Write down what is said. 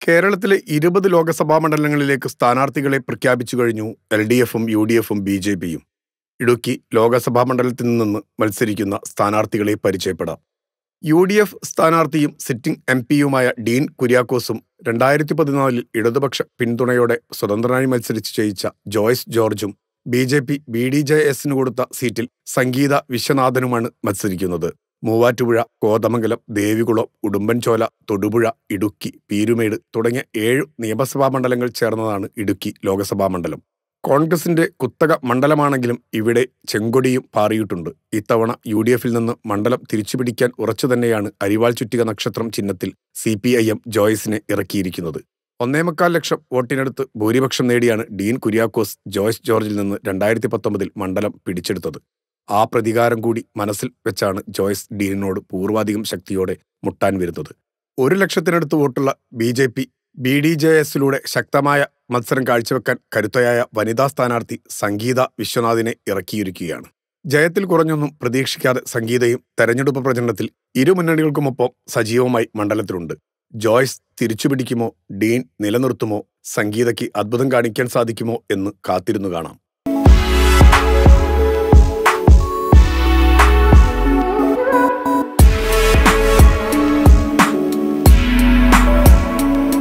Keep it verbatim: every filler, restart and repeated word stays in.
കേരളത്തിലെ ഇരുപത് ലോക്സഭാ മണ്ഡലങ്ങളിലേക്ക് സ്ഥാനാർത്ഥികളെ പ്രഖ്യാപിച്ചു കഴിഞ്ഞു എൽ ഡി എഫും യു ഡി എഫും ബി ജെ പിയും. ഇടുക്കി ലോക്സഭാ മണ്ഡലത്തിൽ നിന്ന് മത്സരിക്കുന്ന സ്ഥാനാർത്ഥികളെ പരിചയപ്പെടാം. യു ഡി എഫ് സ്ഥാനാർത്ഥിയും സിറ്റിംഗ് എം പിയുമായ ഡീൻ കുര്യാക്കോസും രണ്ടായിരത്തി പതിനാലിൽ ഇടതുപക്ഷ പിന്തുണയോടെ സ്വതന്ത്രനായി മത്സരിച്ച് ജയിച്ച ജോയ്സ് ജോർജും B J P B D J എസിന് കൊടുത്ത സീറ്റിൽ സംഗീത വിശ്വനാഥനുമാണ് മത്സരിക്കുന്നത്. മൂവാറ്റുപുഴ, കോതമംഗലം, ദേവികുളം, ഉടുമ്പൻചോല, തൊടുപുഴ, ഇടുക്കി, പീരുമേട് തുടങ്ങിയ ഏഴു നിയമസഭാ മണ്ഡലങ്ങൾ ചേർന്നതാണ് ഇടുക്കി ലോക്സഭാ മണ്ഡലം. കോൺഗ്രസിന്റെ കുത്തക മണ്ഡലമാണെങ്കിലും ഇവിടെ ചെങ്കൊടിയും പാറിയിട്ടുണ്ട്. ഇത്തവണ യു ഡി എഫിൽ നിന്ന് മണ്ഡലം തിരിച്ചുപിടിക്കാൻ ഉറച്ചു തന്നെയാണ് അരിവാൾ ചുറ്റിക നക്ഷത്രം ചിഹ്നത്തിൽ സി പി ഐ എം ജോയ്സിനെ ഇറക്കിയിരിക്കുന്നത്. ഒന്നേമുക്കാൽ ലക്ഷം വോട്ടിനടുത്ത് ഭൂരിപക്ഷം നേടിയാണ് ഡീൻ കുര്യാക്കോസ് ജോയ്സ് ജോർജിൽ നിന്ന് രണ്ടായിരത്തി പത്തൊമ്പതിൽ മണ്ഡലം പിടിച്ചെടുത്തത്. ആ പ്രതികാരം കൂടി മനസ്സിൽ വെച്ചാണ് ജോയ്സ് ഡീനിനോട് പൂർവാധികം ശക്തിയോടെ മുട്ടാൻ വരുന്നത്. ഒരു ലക്ഷത്തിനടുത്ത് വോട്ടുള്ള B J P B D J എസിലൂടെ ശക്തമായ മത്സരം കാഴ്ചവെക്കാൻ കരുത്തയായ വനിതാ സ്ഥാനാർത്ഥി സംഗീത വിശ്വനാഥിനെ ഇറക്കിയിരിക്കുകയാണ്. ജയത്തിൽ കുറഞ്ഞൊന്നും പ്രതീക്ഷിക്കാതെ സംഗീതയും തെരഞ്ഞെടുപ്പ് പ്രചരണത്തിൽ ഇരു മുന്നണികൾക്കുമൊപ്പം സജീവമായി മണ്ഡലത്തിലുണ്ട്. ജോയ്സ് തിരിച്ചുപിടിക്കുമോ, ഡീൻ നിലനിർത്തുമോ, സംഗീതയ്ക്ക് അത്ഭുതം കാണിക്കാൻ സാധിക്കുമോ എന്ന് കാത്തിരുന്നു കാണാം.